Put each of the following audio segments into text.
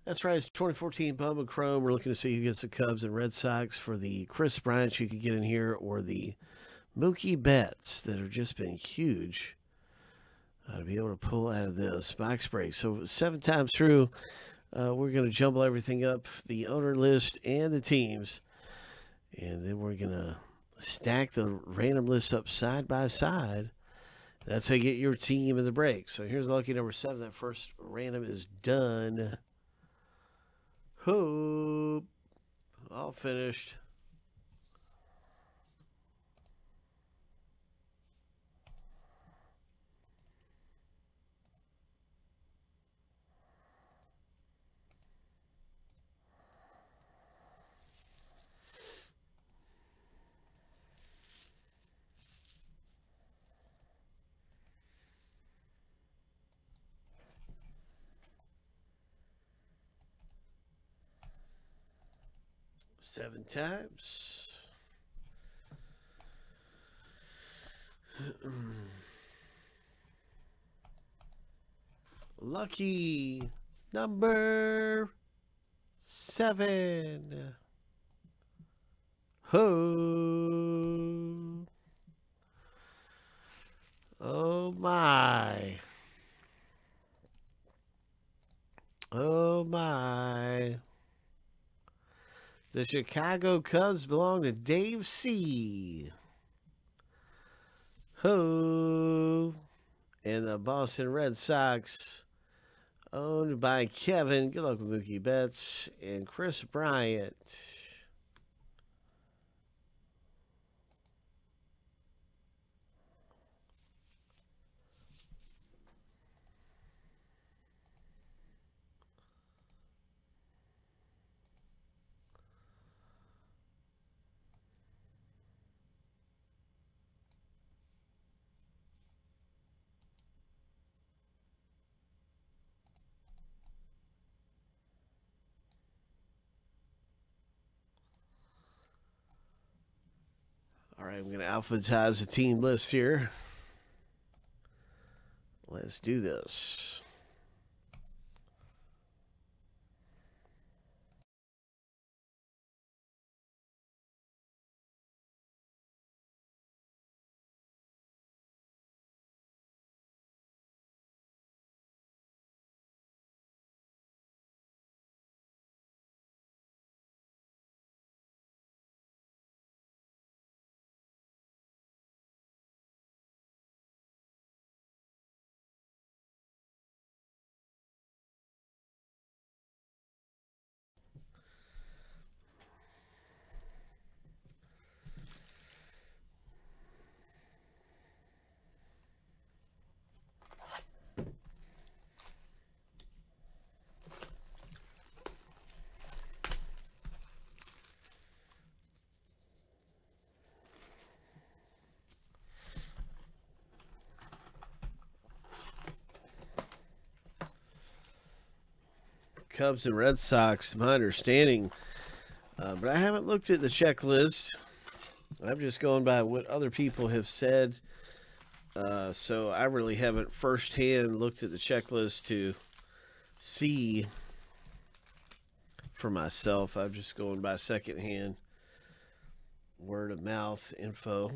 That's right. It's 2014 Bowman Chrome. We're looking to see who gets the Cubs and Red Sox for the Chris Bryant you could get in here, or the Mookie Betts that have just been huge to be able to pull out of this box break. So 7 times through, we're going to jumble everything up, the owner list and the teams, and then we're going to stack the random list up side by side. That's how you get your team in the break. So here's lucky number 7. That first random is done. Hope. All finished. Seven times. Lucky number 7. Ho. Oh my. Oh my. The Chicago Cubs belong to Dave C. Ho. And the Boston Red Sox, owned by Kevin. Good luck with Mookie Betts and Chris Bryant. All right, I'm going to alphabetize the team list here. Let's do this. Cubs and Red Sox, my understanding. But I haven't looked at the checklist. I'm just going by what other people have said. So I really haven't firsthand looked at the checklist to see for myself. I'm just going by secondhand word of mouth info.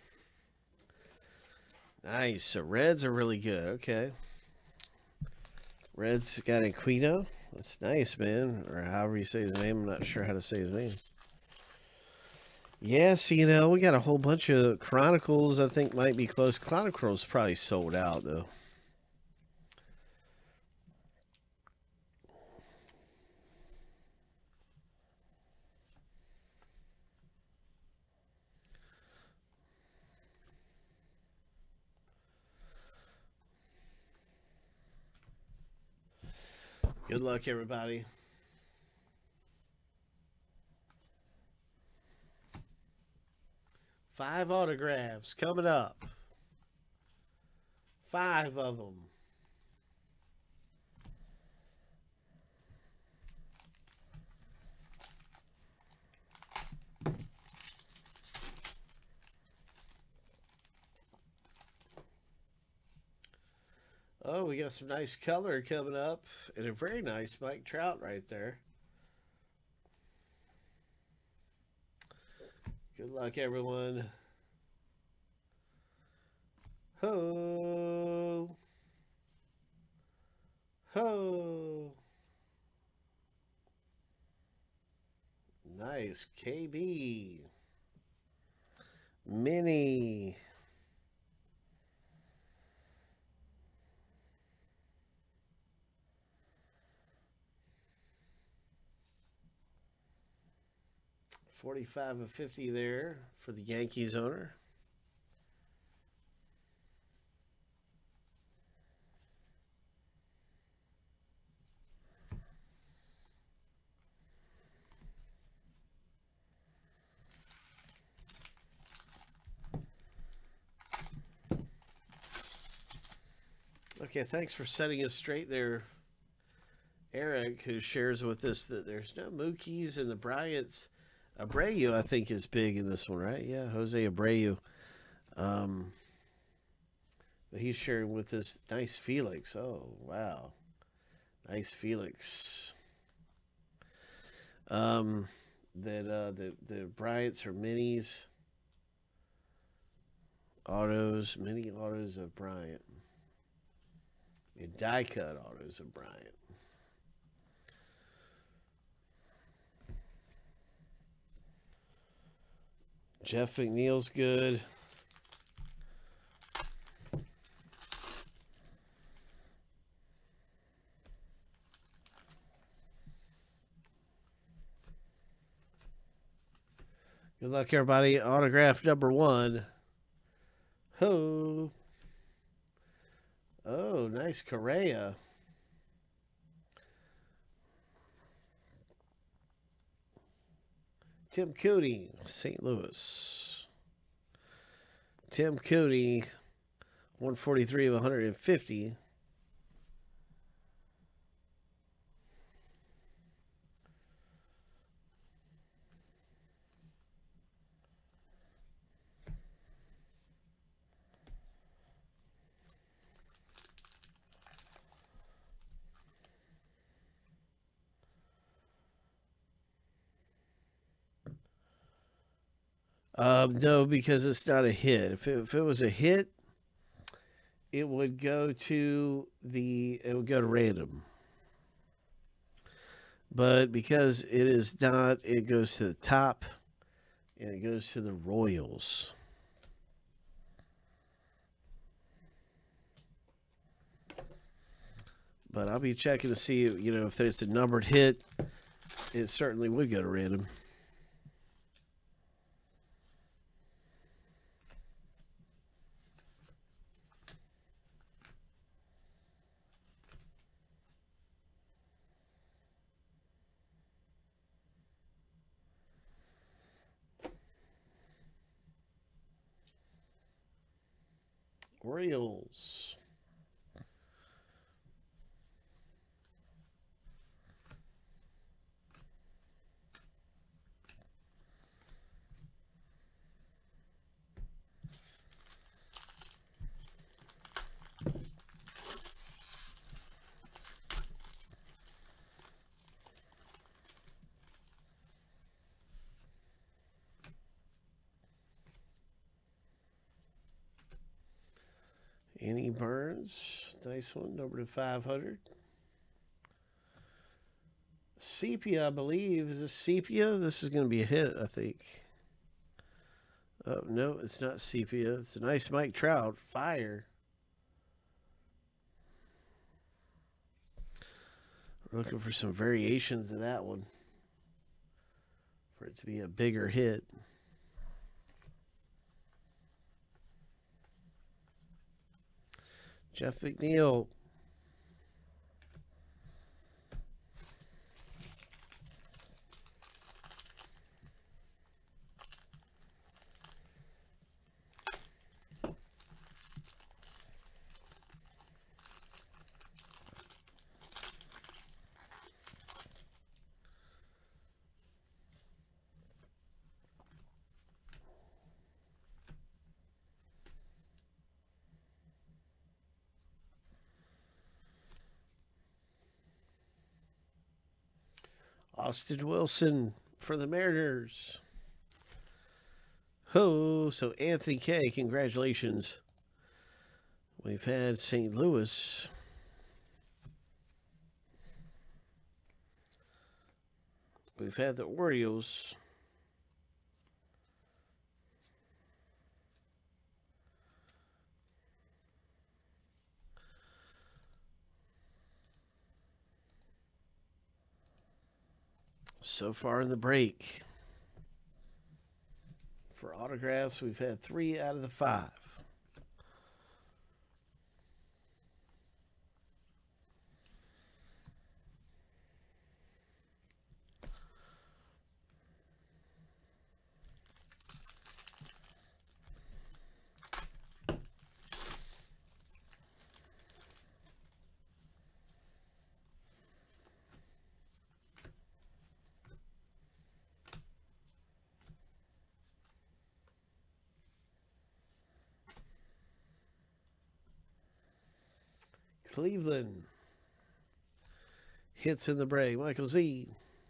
Nice. So Reds are really good. Okay. Reds got Aquino. That's nice, man. Or however you say his name. I'm not sure how to say his name. Yes, you know, we got a whole bunch of Chronicles I think might be close. Chronicles probably sold out, though. Good luck, everybody. Five autographs coming up. 5 of them. Oh, we got some nice color coming up and a very nice Mike Trout right there. Good luck, everyone. Ho! Ho! Nice. KB. Mini. $45.50 there for the Yankees owner. Okay, thanks for setting us straight there, Eric, who shares with us that there's no Mookies and the Bryants. Abreu, I think, is big in this one, right? Yeah, Jose Abreu. But he's sharing with us nice Felix. Oh, wow. Nice Felix. The Bryants are minis. Autos, mini autos of Bryant. And die cut autos of Bryant. Jeff McNeil's good. Good luck, everybody. Autograph number 1. Ho. Oh, nice Correa. Tim Cooney, St. Louis. Tim Cooney, 143 of 150. No, because it's not a hit. If it was a hit, it would go to random. But because it is not, it goes to the top, and it goes to the Royals. But I'll be checking to see, if there's a numbered hit, it certainly would go to random. Orioles. Annie Burns, nice one, number to 500. Sepia, I believe. Is this Sepia? This is going to be a hit, I think. Oh, no, it's not Sepia. It's a nice Mike Trout. Fire. We're looking for some variations of that one for it to be a bigger hit. Jeff McNeil. Austin Wilson for the Mariners. Ho, so Anthony K, congratulations. We've had St. Louis. We've had the Orioles. So far in the break, for autographs, we've had 3 out of the 5. Cleveland. Hits in the break. Michael Z.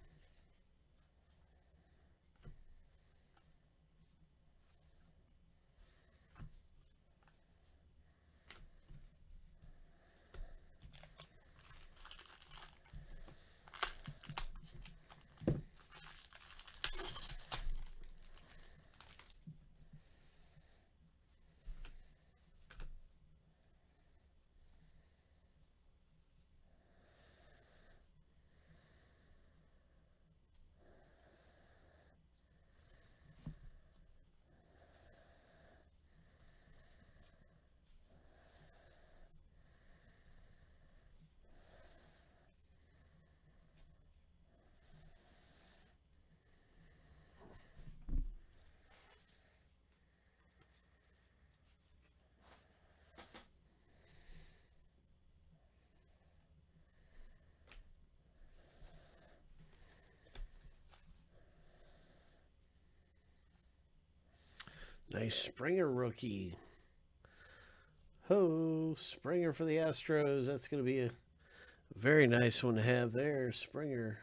Nice Springer rookie. Ho, Springer for the Astros. That's going to be a very nice one to have there, Springer.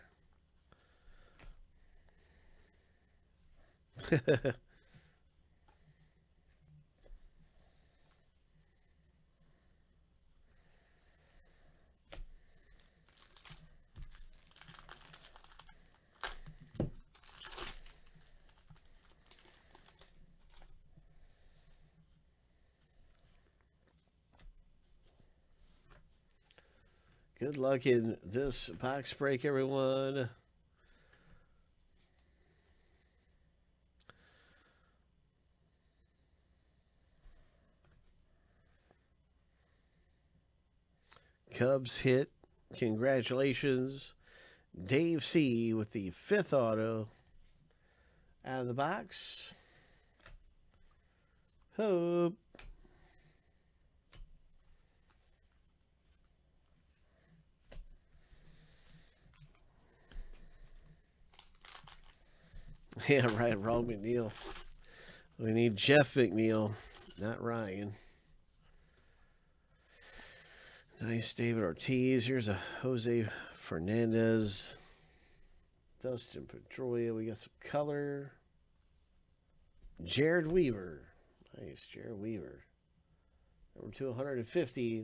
Good luck in this box break, everyone. Cubs hit. Congratulations. Dave C with the 5th auto out of the box. Hope. Yeah, right. Wrong McNeil. We need Jeff McNeil, not Ryan. Nice David Ortiz. Here's a Jose Fernandez. Dustin Pedroia. We got some color. Jared Weaver. Nice, Jared Weaver. Number 250.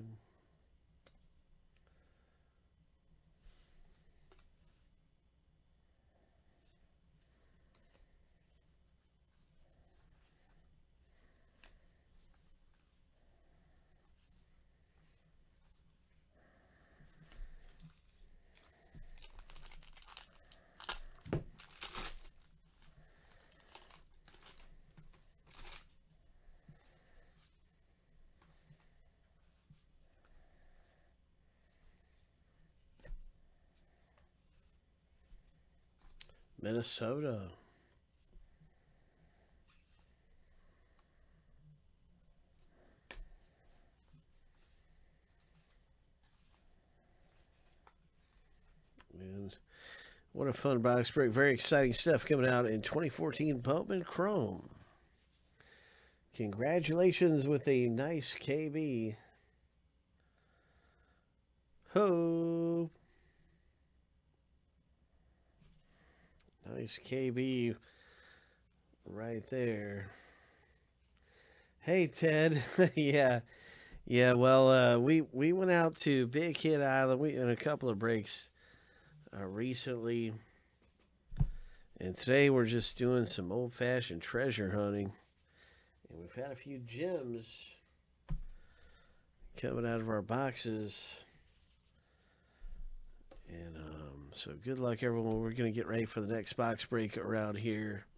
Minnesota. And what a fun box break. Very exciting stuff coming out in 2014 Bowman Chrome. Congratulations with a nice KB. Ho! Nice KB right there. Hey, Ted. Yeah. Yeah, well, we went out to Big Hit Island. We in a couple of breaks recently, and today we're just doing some old-fashioned treasure hunting, and we've had a few gems coming out of our boxes. And so good luck, everyone. We're gonna get ready for the next box break around here.